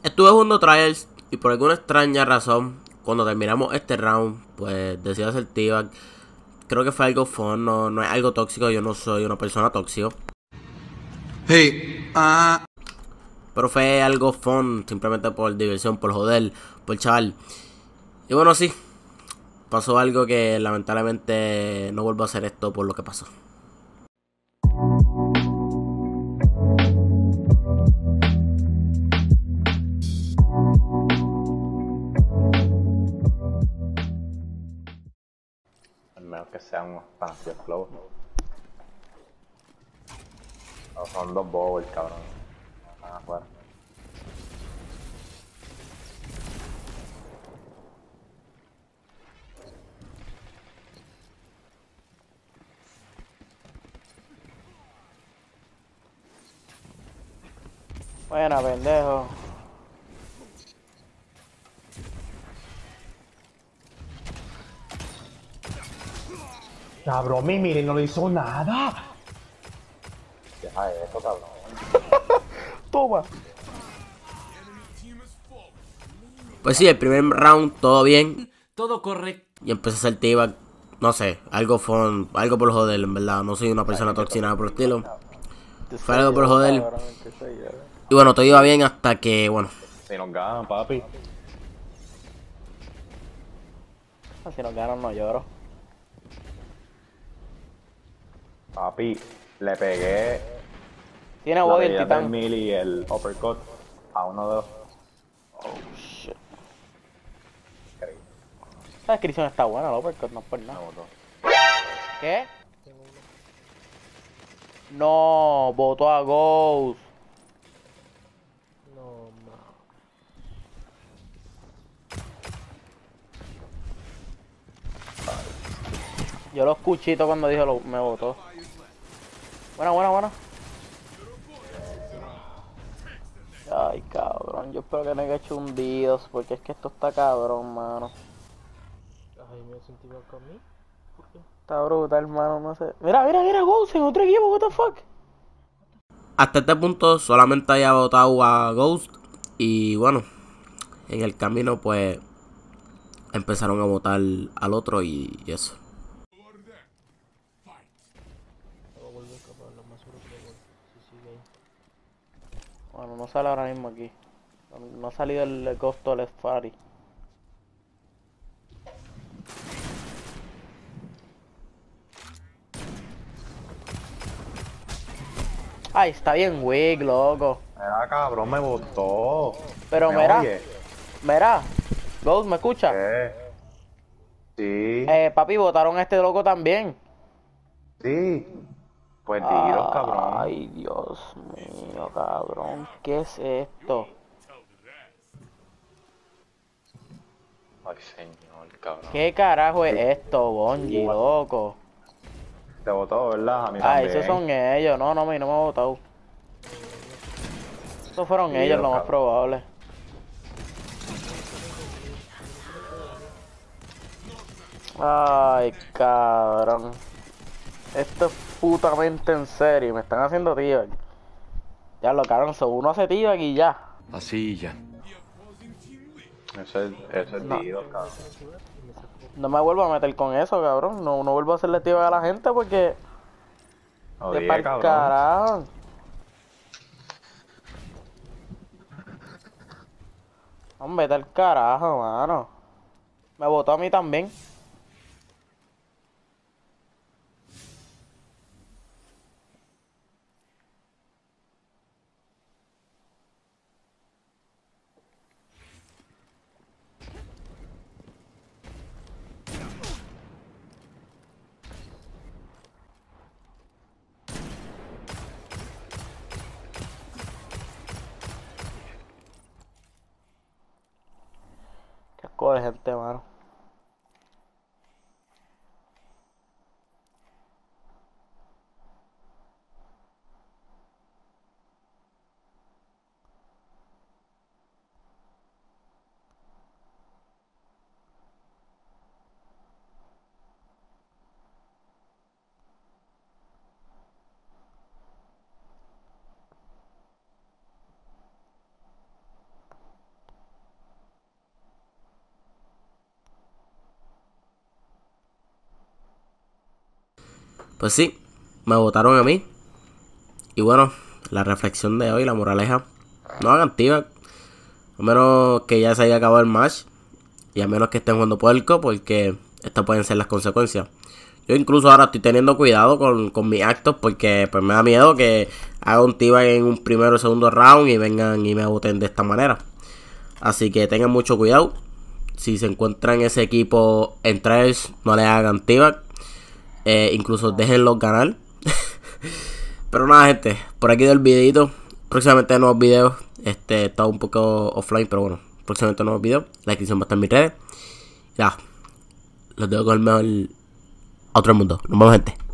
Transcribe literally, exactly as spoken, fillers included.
Estuve jugando Trials y por alguna extraña razón, cuando terminamos este round, pues decidí hacer T-Bag. Creo que fue algo fun, no, no es algo tóxico, yo no soy una persona tóxica. Hey, ah. Pero fue algo fun, simplemente por diversión, por joder, por chaval. Y bueno, sí, pasó algo que lamentablemente no vuelvo a hacer esto por lo que pasó. Al menos que sea un espacio flow. O son dos bobos, cabrón. Van a jugar. Buena, pendejo. Cabrón, mi Miri no le hizo nada. Deja eso, cabrón. Toma. Pues sí, el primer round todo bien. Todo correcto. Y empecé a hacer T-Bag, no sé, algo fun, algo por joder, en verdad. No soy una persona tóxica nada por el estilo. Fue algo por joder. Y bueno, todo iba bien hasta que, bueno. Si nos ganan, papi. Si nos ganan no lloro. Papi, le pegué Tiene la body el habilidad del titán. melee y el uppercut a uno de los. Oh shit. Esa descripción está buena, el uppercut no es por nada. Me botó. ¿Qué? No, votó a Ghost. No, ma. Yo lo escuché cuando dijo lo, me votó. Buena, buena, buena. Ay, cabrón, yo espero que no haya hecho hundidos, porque es que esto está cabrón, mano. Ay, me sentí mal con mí. ¿Por qué? Está brutal, hermano, no sé. Mira, mira, mira, Ghost en otro equipo, what the fuck. Hasta este punto solamente había votado a Ghost. Y bueno, en el camino pues empezaron a votar al otro y, y eso. No vuelvo a escapar, lo más seguro que lo vuelvo. Si sigue ahí. Bueno, no sale ahora mismo aquí. No, no ha salido el Ghost of Fari. Ay, está bien weak, loco. Mira, cabrón, me botó. Pero ¿Me mira, oye? mira. Ghost, ¿me escucha? ¿Qué? Sí, Eh, papi, votaron a este loco también. sí. Pues tiros, cabrón. Ay, Dios mío, cabrón. ¿Qué es esto? Ay, señor, cabrón. ¿Qué carajo es esto, Bonji, loco? Te votó, ¿verdad? A mí Ah, también. esos son ellos. No, no, a mí no me ha votado. Esos fueron Sí, ellos, los lo más cabrones. probable. Ay, cabrón. Esto es putamente en serio. Me están haciendo tío. Ya lo cabrón, son uno hace tío aquí ya. Así ya. Eso es, eso es No. tiros, cabrón. No me vuelvo a meter con eso, cabrón. No, no vuelvo a hacerle tío a la gente porque... De Oye, pa'l cabrón. carajo. Hombre, vete al carajo, mano. Me votó a mí también. Qué asco de gente, mano. Pues sí, me votaron a mí. Y bueno, la reflexión de hoy, la moraleja, no hagan teabag, a menos que ya se haya acabado el match y a menos que estén jugando puerco, porque estas pueden ser las consecuencias. Yo incluso ahora estoy teniendo cuidado con, con mis actos, porque pues me da miedo que haga un teabag en un primero o segundo round y vengan y me voten de esta manera. Así que tengan mucho cuidado. Si se encuentran ese equipo en tres, no le hagan teabag. Eh, incluso déjenlos ganar. Pero nada, gente, por aquí del videito. Próximamente nuevos videos. Este está un poco offline, pero bueno, próximamente nuevos videos. La descripción va a estar en mis redes. Ya, los dejo con el mejor a otro mundo. Nos vemos, gente.